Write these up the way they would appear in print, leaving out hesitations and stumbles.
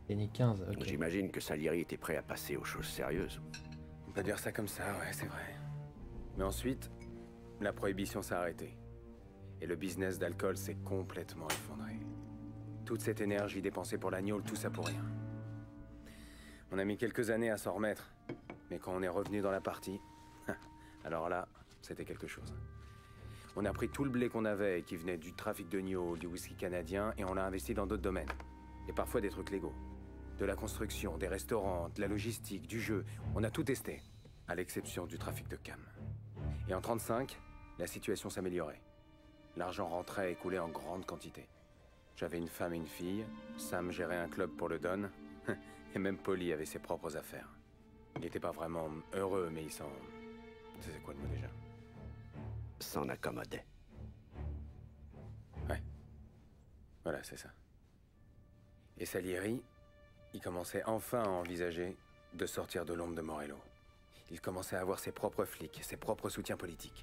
Gagné 15, ok. J'imagine que Salieri était prêt à passer aux choses sérieuses. On peut dire ça comme ça, ouais, c'est vrai. Mais ensuite, la prohibition s'est arrêtée. Et le business d'alcool s'est complètement effondré. Toute cette énergie dépensée pour l'agneau, tout ça pour rien. On a mis quelques années à s'en remettre. Mais quand on est revenu dans la partie, alors là, c'était quelque chose. On a pris tout le blé qu'on avait, qui venait du trafic de gnôle, du whisky canadien, et on l'a investi dans d'autres domaines. Et parfois des trucs légaux. De la construction, des restaurants, de la logistique, du jeu. On a tout testé, à l'exception du trafic de cam. Et en 35, la situation s'améliorait. L'argent rentrait et coulait en grande quantité. J'avais une femme et une fille, Sam gérait un club pour le Don, et même Polly avait ses propres affaires. Il n'était pas vraiment heureux, mais il s'en... C'est quoi le mot déjà? S'en accommodait. Ouais. Voilà, c'est ça. Et Salieri, il commençait enfin à envisager de sortir de l'ombre de Morello. Il commençait à avoir ses propres flics, ses propres soutiens politiques.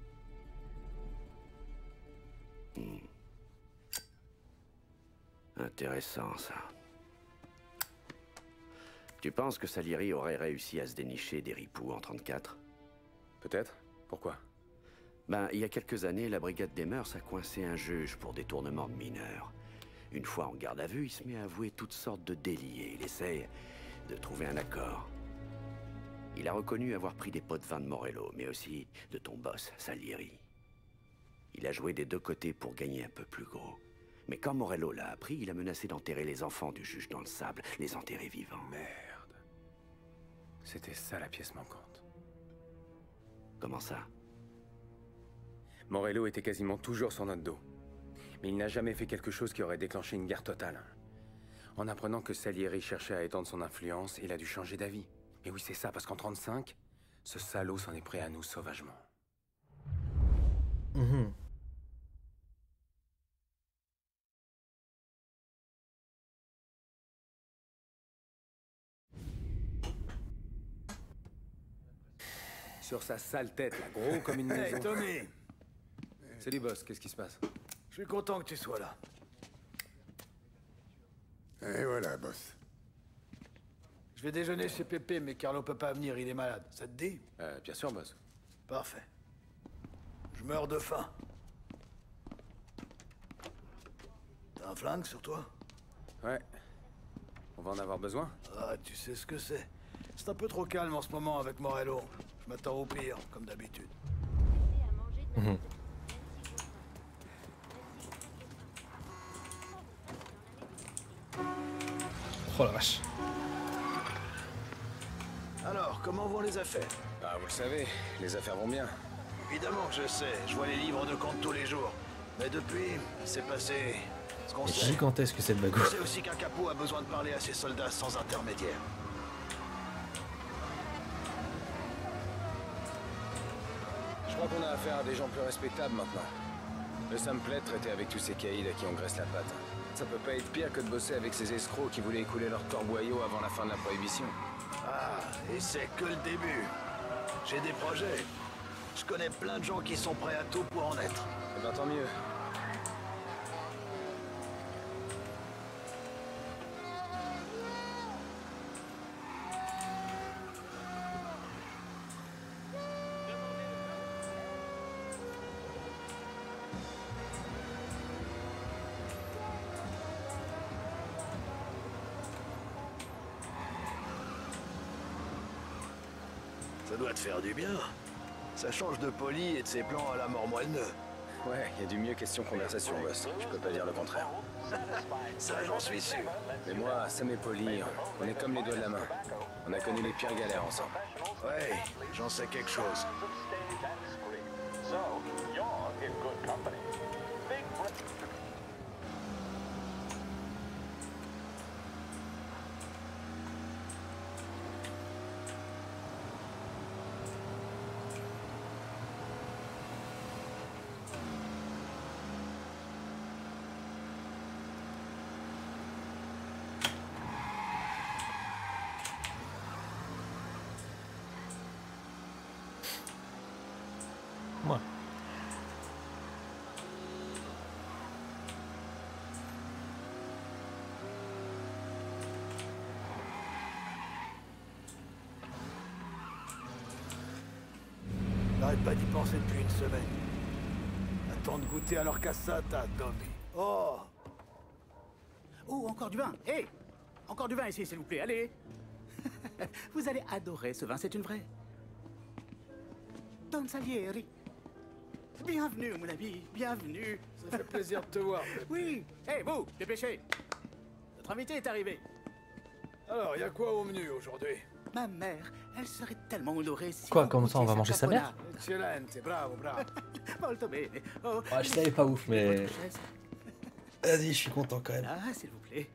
Intéressant, ça. Tu penses que Salieri aurait réussi à se dénicher des ripoux en 34? Peut-être? Pourquoi? Ben, il y a quelques années, la brigade des mœurs a coincé un juge pour détournement de mineurs. Une fois en garde à vue, il se met à avouer toutes sortes de délits et il essaie de trouver un accord. Il a reconnu avoir pris des pots de vin de Morello, mais aussi de ton boss, Salieri. Il a joué des deux côtés pour gagner un peu plus gros. Mais quand Morello l'a appris, il a menacé d'enterrer les enfants du juge dans le sable, les enterrer vivants. Merde. C'était ça la pièce manquante. Comment ça? Morello était quasiment toujours sur notre dos. Mais il n'a jamais fait quelque chose qui aurait déclenché une guerre totale. En apprenant que Salieri cherchait à étendre son influence, il a dû changer d'avis. Et oui, c'est ça, parce qu'en 35, ce salaud s'en est pris à nous sauvagement. Mhm. Sur sa sale tête, là, gros comme une maison. Hey, Tommy! Salut, boss, qu'est-ce qui se passe? Je suis content que tu sois là. Et voilà, boss. Je vais déjeuner chez Pépé, mais Carlo peut pas venir, il est malade. Ça te dit? Bien sûr, boss. Parfait. Je meurs de faim. T'as un flingue sur toi? Ouais. On va en avoir besoin? Ah, tu sais ce que c'est. C'est un peu trop calme en ce moment avec Morello. Je m'attends au pire, comme d'habitude. Oh la vache. Alors, comment vont les affaires? Ah, vous le savez, les affaires vont bien. Évidemment que je sais, je vois les livres de compte tous les jours. Mais depuis, c'est passé ce qu'on C'est sait. gigantesque cette Je bagarre. sais aussi qu'un capot a besoin de parler à ses soldats sans intermédiaire. Je crois qu'on a affaire à des gens plus respectables maintenant. Le Sam plaît de traiter avec tous ces caïds à qui on graisse la patte. Ça peut pas être pire que de bosser avec ces escrocs qui voulaient écouler leur corboyau avant la fin de la prohibition. Ah, et c'est que le début. J'ai des projets. Je connais plein de gens qui sont prêts à tout pour en être. Eh ben tant mieux. Ça doit te faire du bien. Ça change de Polly et de ses plans à la mort moelleux. Ouais, il y a du mieux question conversation, boss. Je peux pas dire le contraire. Ça, j'en suis sûr. Mais moi, Sam et Polly, on est comme les doigts de la main. On a connu les pires galères ensemble. Ouais, j'en sais quelque chose. pas d'y penser depuis une semaine. Attends de goûter à leur cassata, Tommy. Oh! Oh, encore du vin. Hé! Encore du vin ici, s'il vous plaît, allez. Vous allez adorer ce vin, c'est une vraie. Don Salieri. Bienvenue, mon ami, bienvenue. Ça fait plaisir de te voir, Pepe. Oui. Hé, vous, dépêchez. Notre invité est arrivé. Alors, y a quoi au menu aujourd'hui? Ma mère, elle serait tellement honorée si... Quoi, vous comme ça, on va goûtiez manger sa mère? Excellente, bravo, bravo. Molto bene. Oh, Ouais, je savais pas ouf, mais... votre chaise. Vas-y, je suis content quand même. Ah, s'il vous plaît.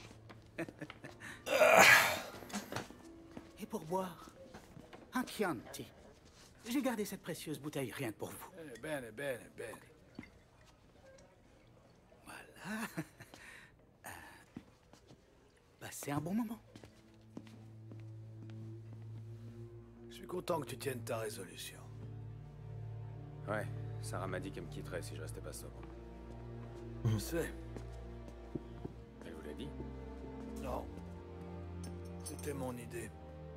Et pour boire, un Chianti. J'ai gardé cette précieuse bouteille rien que pour vous. Bene, bene, bene. Voilà. Passez un bon moment. Je suis content que tu tiennes ta résolution. Ouais, Sarah m'a dit qu'elle me quitterait si je restais pas sobre. Je sais. Elle vous l'a dit? Non. C'était mon idée.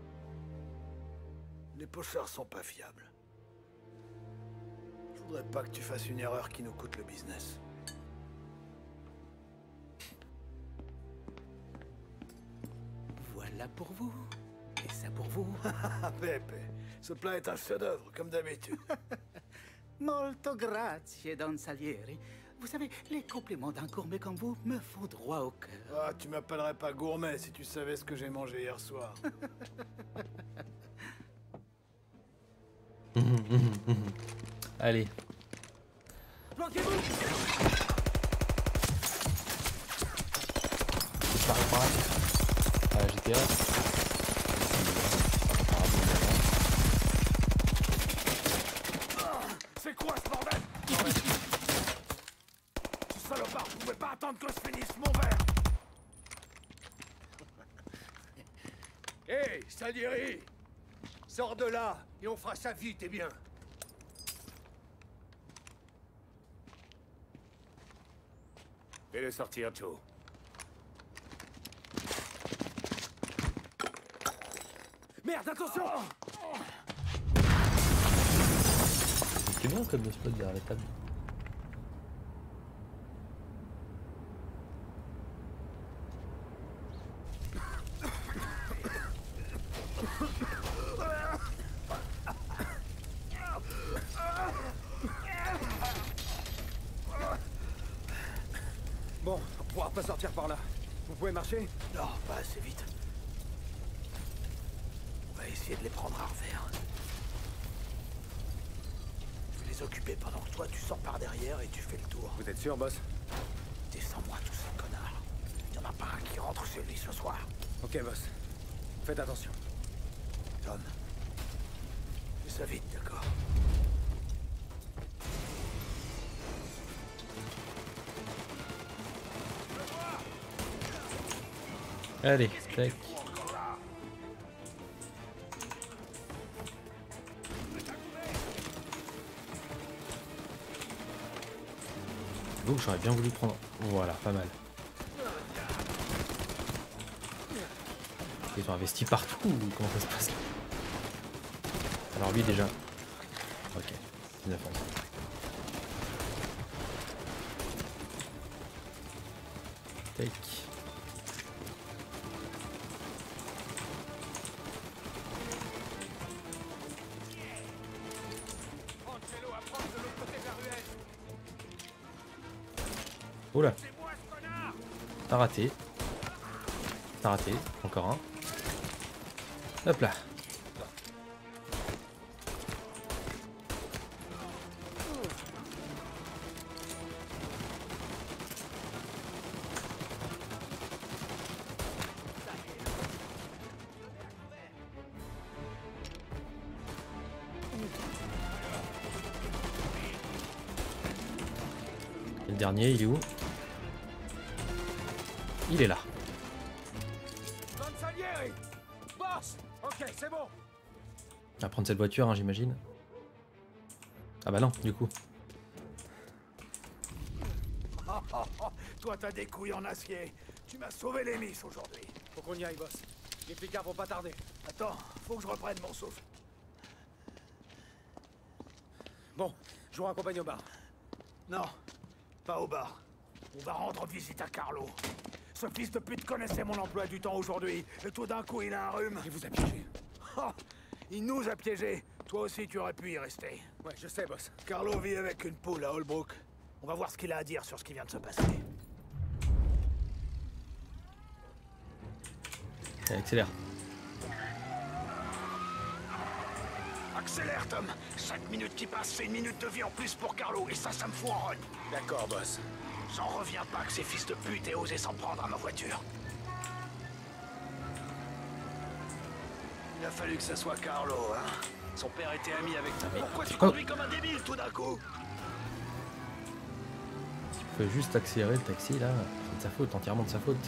Les pochards sont pas fiables. Je voudrais pas que tu fasses une erreur qui nous coûte le business. Voilà pour vous. Et ça pour vous. Ah, Pepe, ce plat est un chef-d'œuvre, comme d'habitude. Molto grazie, Don Salieri. Vous savez, les compliments d'un gourmet comme vous me font droit au cœur. Ah, tu m'appellerais pas gourmet si tu savais ce que j'ai mangé hier soir. Allez. Planquez-vous! Par là. Ah, GTA. C'est quoi ce bordel? Ce salopard, vous pouvez pas attendre que je finisse mon verre. Hé, Salieri! Sors de là, et on fera ça vite et bien. Fais-le sortir, Joe. Merde, attention! C'est bien comme le spot derrière la table. Bon, on pourra pas sortir par là. Vous pouvez marcher? Non, pas assez vite. On va essayer de les prendre à revers. Je vais les occuper pendant que toi tu sors par derrière et tu fais le tour. Vous êtes sûr, boss? Descends-moi tous ces connards. Il y en a pas un qui rentre chez lui ce soir. Ok, boss. Faites attention. Tom. Fais ça vite, d'accord? Allez, tac. Donc j'aurais bien voulu prendre... Voilà, pas mal. Ils ont investi partout ou comment ça se passe là? Alors lui déjà... Ok, 19 ans. Tac. Oula. T'as raté. T'as raté. Encore un. Hop là. Et le dernier, il est où? Il est là. Don Salieri! Boss! Ok, c'est bon! On va prendre cette voiture, hein, j'imagine. Ah bah non, du coup. Toi, t'as des couilles en acier. Tu m'as sauvé les miches aujourd'hui. Faut qu'on y aille, boss. Les flicards vont pas tarder. Attends, faut que je reprenne mon souffle. Je vous raccompagne au bar. Non, pas au bar. On va rendre visite à Carlo. Ce fils de pute connaissait mon emploi du temps aujourd'hui, et tout d'un coup il a un rhume. Il vous a piégé. Oh, il nous a piégés. Toi aussi tu aurais pu y rester. Ouais, je sais, boss. Carlo vit avec une poule à Holbrook. On va voir ce qu'il a à dire sur ce qui vient de se passer. Allez, accélère. Accélère, Tom. 5 minutes qui passent, c'est 1 minute de vie en plus pour Carlo, et ça me fout en rogne. D'accord, boss. J'en reviens pas que ces fils de pute aient osé s'en prendre à ma voiture. Il a fallu que ça soit Carlo, hein. Son père était ami avec ta mère. Pourquoi tu conduis comme un débile tout d'un coup? Tu peux juste accélérer le taxi là. C'est de sa faute, entièrement de sa faute.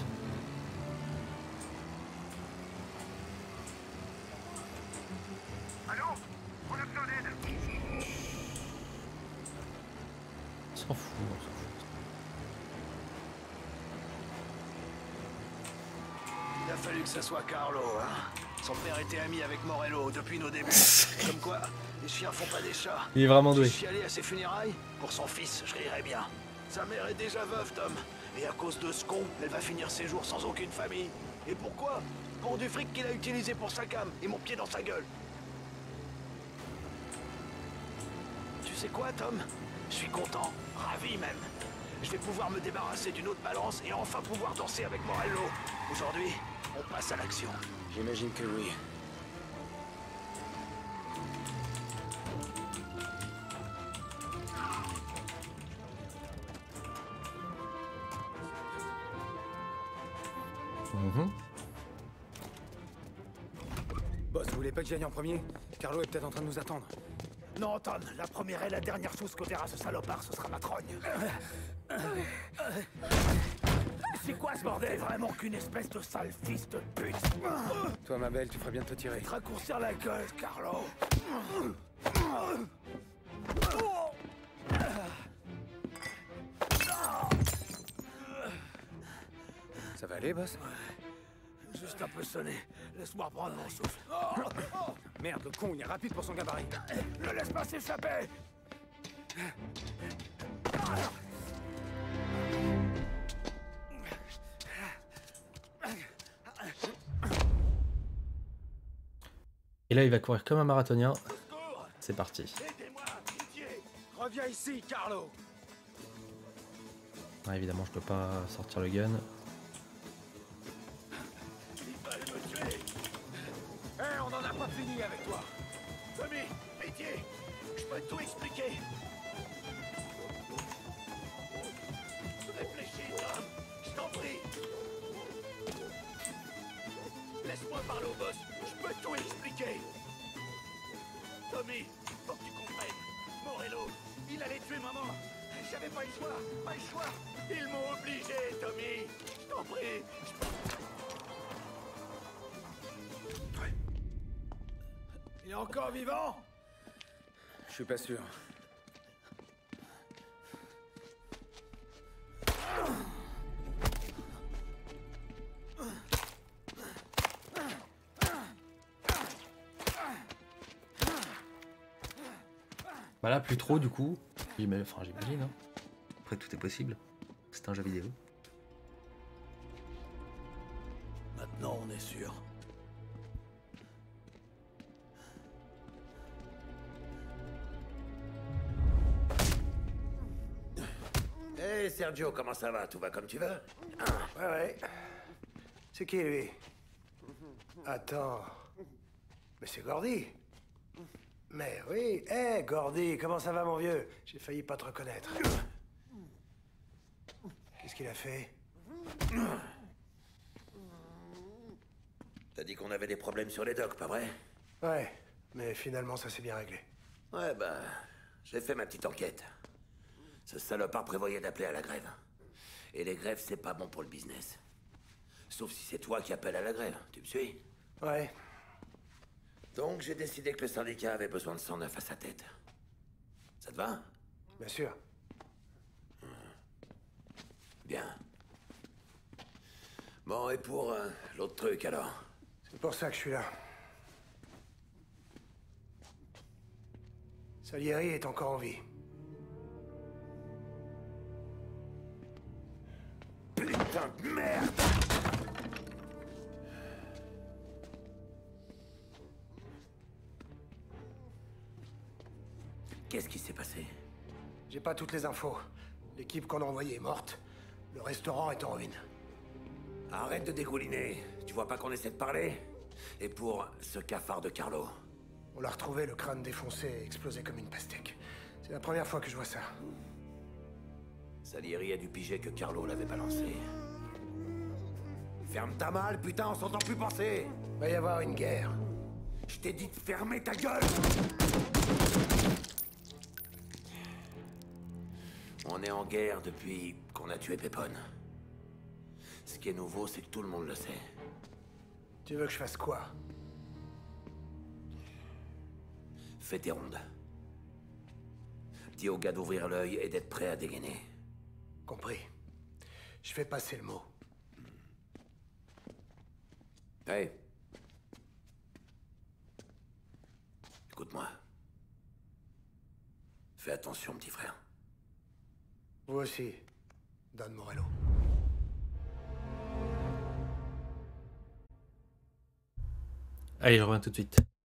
Allô? On a besoin d'aide. On s'en fout, on s'en fout. Il a fallu que ça soit Carlo, hein. Son père était ami avec Morello depuis nos débuts. Comme quoi, les chiens font pas des chats. Il est vraiment Tu doué. chialais à ses funérailles? Pour son fils, je rirais bien. Sa mère est déjà veuve, Tom. Et à cause de ce con, elle va finir ses jours sans aucune famille. Et pourquoi? Pour du fric qu'il a utilisé pour sa cam et mon pied dans sa gueule. Tu sais quoi, Tom? Je suis content, ravi même. Je vais pouvoir me débarrasser d'une autre balance et enfin pouvoir danser avec Morello. Aujourd'hui, on passe à l'action. J'imagine que oui. Boss, vous voulez pas que j'aille en premier? Carlo est peut-être en train de nous attendre. Non, Tom, la première et la dernière chose qu'au terrasse ce salopard, ce sera ma crogne. C'est quoi ce bordel? Vraiment qu'une espèce de sale fils de pute. Toi, ma belle, tu ferais bien de te tirer. Te raccourcir la gueule, Carlo. Ça va aller, boss? Juste un peu sonné. Laisse-moi reprendre mon souffle. Merde, le con, il est rapide pour son gabarit. Ne laisse pas s'échapper. Et là, il va courir comme un marathonien. C'est parti. Aidez-moi, pitié. Reviens ici, Carlo! Ah, évidemment, je peux pas sortir le gun. Il va me tuer. Hé, on en a pas fini avec toi! Tommy, pitié. Je peux tout expliquer. Réfléchis, Tom. Je t'en prie. Laisse-moi parler au boss. Je peux tout expliquer. Tommy, faut que tu comprennes. Morello, il allait tuer maman. J'avais pas le choix, pas le choix. Ils m'ont obligé, Tommy. Je t'en prie. Il est encore vivant? Je suis pas sûr. Bah là, plus trop du coup. Enfin, j'imagine. Hein. Après, tout est possible. C'est un jeu vidéo. Maintenant, on est sûr. Hey Sergio, comment ça va? Tout va comme tu veux? Ouais, ouais. C'est qui, lui? Attends. Mais c'est Gordy. Mais oui. Hé, Gordy, comment ça va, mon vieux? J'ai failli pas te reconnaître. Qu'est-ce qu'il a fait? T'as dit qu'on avait des problèmes sur les docks, pas vrai? Ouais, mais finalement, ça s'est bien réglé. Ouais, bah, j'ai fait ma petite enquête. Ce salopard prévoyait d'appeler à la grève. Et les grèves, c'est pas bon pour le business. Sauf si c'est toi qui appelles à la grève, tu me suis? Ouais. Donc j'ai décidé que le syndicat avait besoin de 109 à sa tête. Ça te va? Bien sûr. Bien. Bon, et pour l'autre truc, alors? C'est pour ça que je suis là. Salieri est encore en vie. Putain de merde! Qu'est-ce qui s'est passé? J'ai pas toutes les infos. L'équipe qu'on a envoyée est morte. Le restaurant est en ruine. Arrête de dégouliner. Tu vois pas qu'on essaie de parler? Et pour ce cafard de Carlo? On l'a retrouvé, le crâne défoncé et explosé comme une pastèque. C'est la première fois que je vois ça. Salieri a dû piger que Carlo l'avait balancé. Ferme ta malle, putain, on s'entend plus penser! Va y avoir une guerre. Je t'ai dit de fermer ta gueule! On est en guerre depuis qu'on a tué Pépone. Ce qui est nouveau, c'est que tout le monde le sait. Tu veux que je fasse quoi? Fais tes rondes. Dis aux gars d'ouvrir l'œil et d'être prêt à dégainer. Compris. Je fais passer le mot. Hey. Écoute-moi. Fais attention, petit frère. Vous aussi, Don Morello. Allez, je reviens tout de suite.